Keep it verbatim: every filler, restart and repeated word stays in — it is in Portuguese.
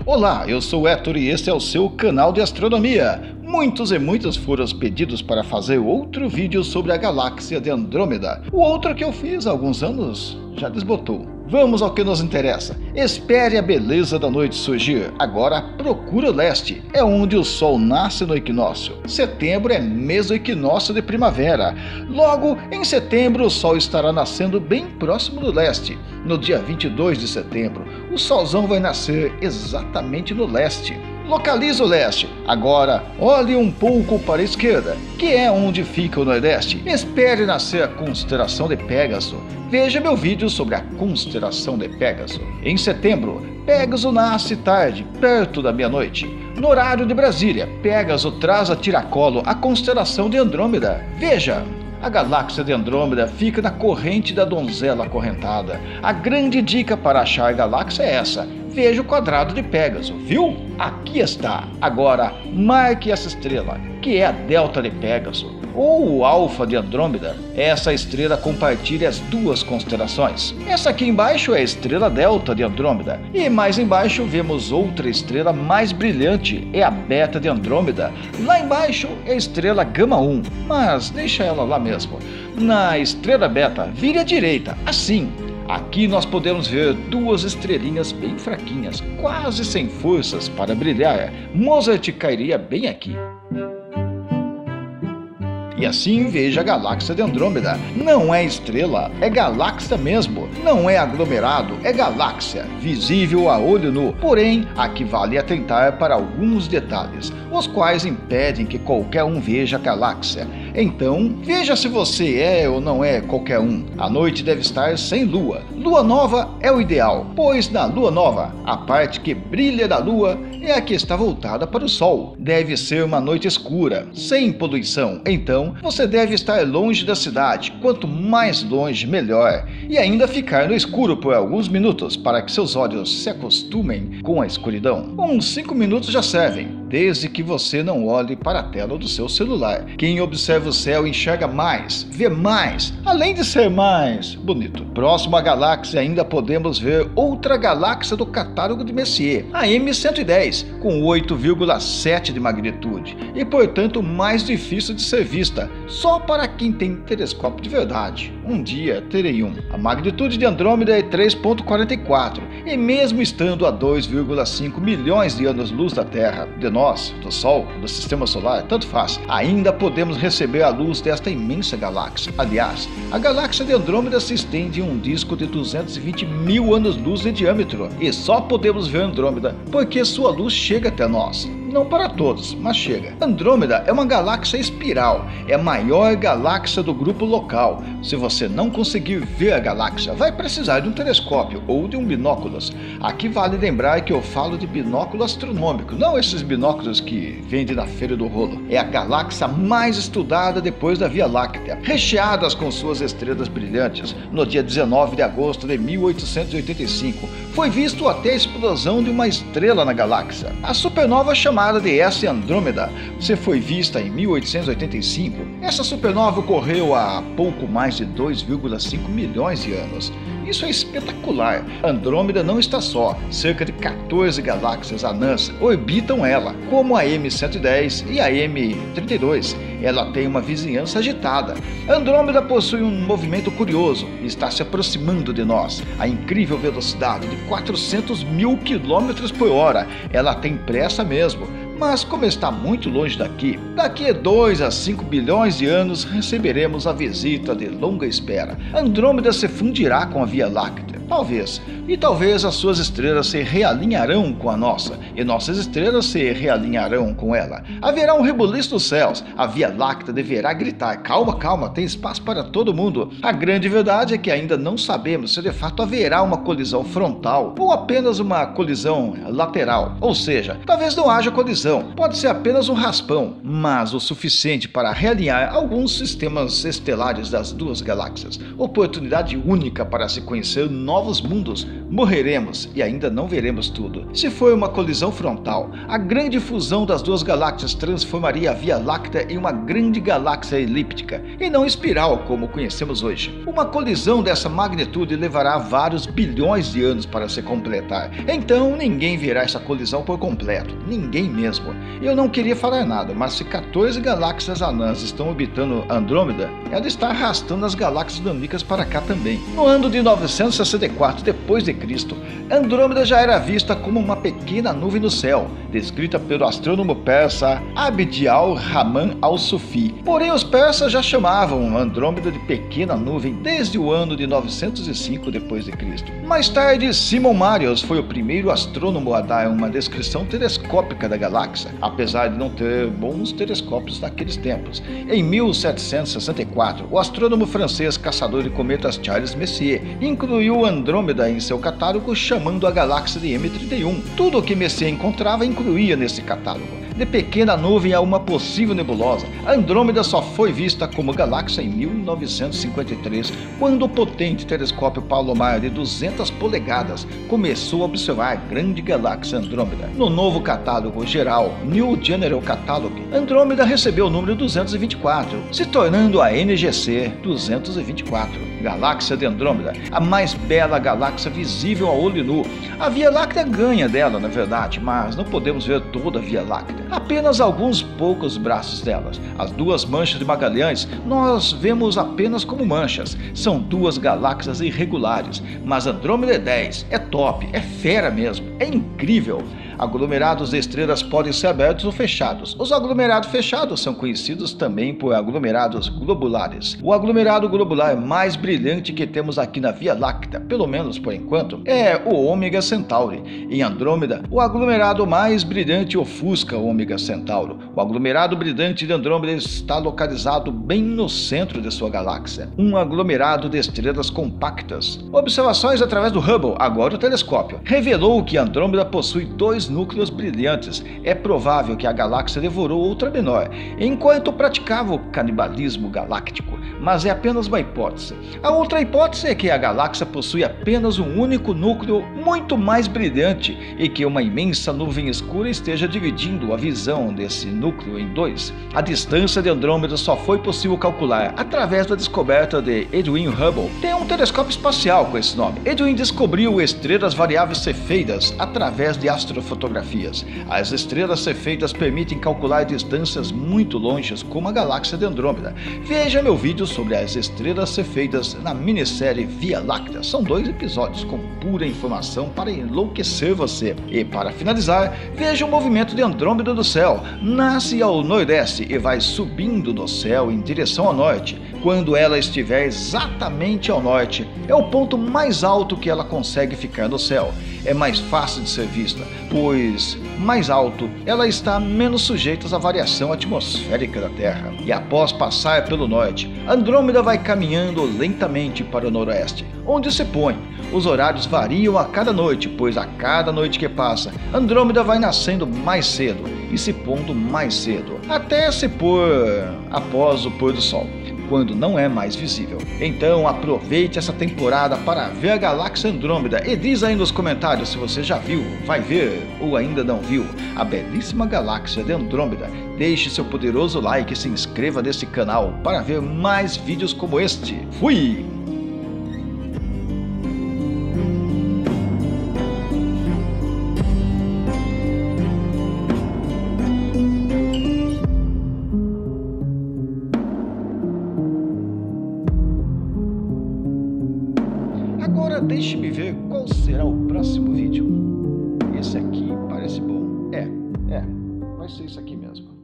Olá, eu sou o Héctor e este é o seu canal de astronomia. Muitos e muitos foram os pedidos para fazer outro vídeo sobre a galáxia de Andrômeda. O outro que eu fiz há alguns anos já desbotou. Vamos ao que nos interessa. Espere a beleza da noite surgir. Agora procura o leste. É onde o Sol nasce no equinócio. Setembro é mês do equinócio de primavera. Logo, em setembro, o Sol estará nascendo bem próximo do leste. No dia vinte e dois de setembro, o Solzão vai nascer exatamente no leste. Localiza o leste. Agora, olhe um pouco para a esquerda, que é onde fica o nordeste. Espere nascer a constelação de Pégaso. Veja meu vídeo sobre a constelação de Pégaso. Em setembro, Pégaso nasce tarde, perto da meia-noite. No horário de Brasília, Pégaso traz a tiracolo a constelação de Andrômeda. Veja! A galáxia de Andrômeda fica na corrente da donzela acorrentada. A grande dica para achar a galáxia é essa. Veja o quadrado de Pégaso, viu? Aqui está. Agora, marque essa estrela, que é a delta de Pégaso, ou o alfa de Andrômeda. Essa estrela compartilha as duas constelações. Essa aqui embaixo é a estrela delta de Andrômeda. E mais embaixo vemos outra estrela mais brilhante, é a beta de Andrômeda. Lá embaixo é a estrela gama um, mas deixa ela lá mesmo. Na estrela beta, vire à direita, assim. Aqui nós podemos ver duas estrelinhas bem fraquinhas, quase sem forças para brilhar. Mozart cairia bem aqui. E assim veja a galáxia de Andrômeda. Não é estrela, é galáxia mesmo. Não é aglomerado, é galáxia, visível a olho nu. Porém, aqui vale atentar para alguns detalhes, os quais impedem que qualquer um veja a galáxia. Então, veja se você é ou não é qualquer um. A noite deve estar sem lua. Lua nova é o ideal, pois na lua nova, a parte que brilha da lua é a que está voltada para o sol. Deve ser uma noite escura, sem poluição. Então, você deve estar longe da cidade. Quanto mais longe, melhor. E ainda ficar no escuro por alguns minutos, para que seus olhos se acostumem com a escuridão. Uns cinco minutos já servem, desde que você não olhe para a tela do seu celular. Quem observa o céu enxerga mais, vê mais, além de ser mais bonito. Próximo à galáxia ainda podemos ver outra galáxia do catálogo de Messier, a M cento e dez, com oito vírgula sete de magnitude e portanto mais difícil de ser vista, só para quem tem telescópio de verdade. Um dia terei um. A magnitude de Andrômeda é três vírgula quarenta e quatro e mesmo estando a dois vírgula cinco milhões de anos-luz da Terra, de nós, do Sol, do Sistema Solar, tanto faz, ainda podemos receber a luz desta imensa galáxia. Aliás, a galáxia de Andrômeda se estende em um disco de duzentos e vinte mil anos-luz de diâmetro e só podemos ver Andrômeda porque sua luz chega até nós. Não para todos, mas chega. Andrômeda é uma galáxia espiral, é a maior galáxia do grupo local. Se você não conseguir ver a galáxia, vai precisar de um telescópio ou de um binóculos. Aqui vale lembrar que eu falo de binóculo astronômico, não esses binóculos que vendem na feira do rolo. É a galáxia mais estudada depois da Via Láctea, recheadas com suas estrelas brilhantes. No dia dezenove de agosto de mil oitocentos e oitenta e cinco, foi visto até a explosão de uma estrela na galáxia. A supernova chamada de S Andrômeda, você foi vista em mil oitocentos e oitenta e cinco. Essa supernova ocorreu há pouco mais de dois vírgula cinco milhões de anos. Isso é espetacular. Andrômeda não está só. Cerca de quatorze galáxias anãs orbitam ela, como a M cento e dez e a M trinta e dois. Ela tem uma vizinhança agitada. Andrômeda possui um movimento curioso e está se aproximando de nós a incrível velocidade de quatrocentos mil quilômetros por hora. Ela tem pressa mesmo. Mas como está muito longe daqui, daqui a dois a cinco bilhões de anos receberemos a visita de longa espera. Andrômeda se fundirá com a Via Láctea, talvez, e talvez as suas estrelas se realinharão com a nossa, e nossas estrelas se realinharão com ela. Haverá um rebuliço dos céus, a Via Láctea deverá gritar: calma, calma, tem espaço para todo mundo. A grande verdade é que ainda não sabemos se de fato haverá uma colisão frontal ou apenas uma colisão lateral, ou seja, talvez não haja colisão. Pode ser apenas um raspão, mas o suficiente para realinhar alguns sistemas estelares das duas galáxias. Oportunidade única para se conhecer novos mundos, morreremos e ainda não veremos tudo. Se for uma colisão frontal, a grande fusão das duas galáxias transformaria a Via Láctea em uma grande galáxia elíptica e não espiral como conhecemos hoje. Uma colisão dessa magnitude levará vários bilhões de anos para se completar, então ninguém verá essa colisão por completo, ninguém mesmo. Eu não queria falar nada, mas se quatorze galáxias anãs estão orbitando Andrômeda, ela está arrastando as galáxias nanicas para cá também. No ano de novecentos e sessenta e quatro depois de Cristo, Andrômeda já era vista como uma pequena nuvem no céu, descrita pelo astrônomo persa Abd al-Rahman al-Sufi. Porém, os persas já chamavam Andrômeda de pequena nuvem desde o ano de novecentos e cinco depois de Cristo. Mais tarde, Simon Marius foi o primeiro astrônomo a dar uma descrição telescópica da galáxia, apesar de não ter bons telescópios naqueles tempos. Em mil setecentos e sessenta e quatro, o astrônomo francês caçador de cometas Charles Messier incluiu Andrômeda em seu catálogo, chamando a galáxia de M trinta e um. Tudo o que Messier encontrava incluía nesse catálogo. De pequena nuvem a uma possível nebulosa, Andrômeda só foi vista como galáxia em mil novecentos e cinquenta e três, quando o potente telescópio Palomar de duzentas polegadas começou a observar a grande galáxia Andrômeda. No novo catálogo geral, New General Catalog, Andrômeda recebeu o número duzentos e vinte e quatro, se tornando a N G C duzentos e vinte e quatro. Galáxia de Andrômeda, a mais bela galáxia visível a olho nu. A Via Láctea ganha dela, na verdade, mas não podemos ver toda a Via Láctea, apenas alguns poucos braços delas. As duas manchas de Magalhães nós vemos apenas como manchas, são duas galáxias irregulares, mas Andrômeda é dez, é top, é fera mesmo, é incrível. Aglomerados de estrelas podem ser abertos ou fechados. Os aglomerados fechados são conhecidos também por aglomerados globulares. O aglomerado globular mais brilhante que temos aqui na Via Láctea, pelo menos por enquanto, é o Ômega Centauri. Em Andrômeda, o aglomerado mais brilhante ofusca o Ômega Centauro. O aglomerado brilhante de Andrômeda está localizado bem no centro de sua galáxia, um aglomerado de estrelas compactas. Observações através do Hubble, agora o telescópio, revelou que Andrômeda possui dois núcleos brilhantes. É provável que a galáxia devorou outra menor, enquanto praticava o canibalismo galáctico, mas é apenas uma hipótese. A outra hipótese é que a galáxia possui apenas um único núcleo muito mais brilhante e que uma imensa nuvem escura esteja dividindo a visão desse núcleo em dois. A distância de Andrômeda só foi possível calcular através da descoberta de Edwin Hubble. Tem um telescópio espacial com esse nome. Edwin descobriu estrelas variáveis cefeidas através de astrofotografias. As estrelas cefeidas permitem calcular distâncias muito longes, como a galáxia de Andrômeda. Veja meu vídeo sobre as estrelas cefeidas na minissérie Via Láctea. São dois episódios com pura informação para enlouquecer você. E para finalizar, veja o movimento de Andrômeda do céu. Nasce ao nordeste e vai subindo no céu em direção ao norte. Quando ela estiver exatamente ao norte, é o ponto mais alto que ela consegue ficar no céu. É mais fácil de ser vista, pois mais alto ela está menos sujeita à variação atmosférica da Terra. E após passar pelo norte, Andrômeda vai caminhando lentamente para o noroeste, onde se põe. Os horários variam a cada noite, pois a cada noite que passa, Andrômeda vai nascendo mais cedo e se pondo mais cedo, até se pôr após o pôr do sol, quando não é mais visível. Então aproveite essa temporada para ver a galáxia Andrômeda e diz aí nos comentários se você já viu, vai ver ou ainda não viu a belíssima galáxia de Andrômeda. Deixe seu poderoso like e se inscreva nesse canal para ver mais vídeos como este. Fui! Agora deixe-me ver qual será o próximo vídeo. Esse aqui parece bom. É, é, vai ser isso aqui mesmo.